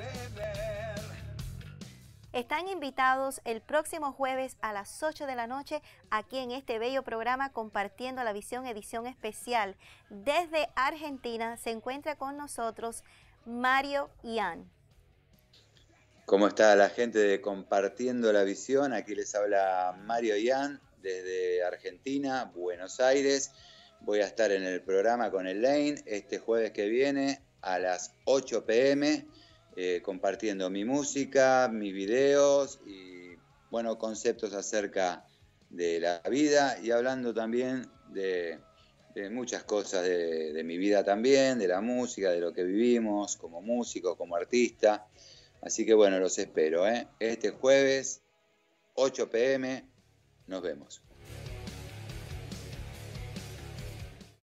Están invitados el próximo jueves a las 8 de la noche aquí en este bello programa Compartiendo la Visión, edición especial. Desde Argentina se encuentra con nosotros Mario Ian. ¿Cómo está la gente de Compartiendo la Visión? Aquí les habla Mario Ian desde Argentina, Buenos Aires. Voy a estar en el programa con Elaine este jueves que viene a las 8 p.m. Compartiendo mi música, mis videos y conceptos acerca de la vida y hablando también de muchas cosas de mi vida también, de la música, de lo que vivimos como músico, como artista. Así que los espero, Este jueves, 8 p.m, nos vemos.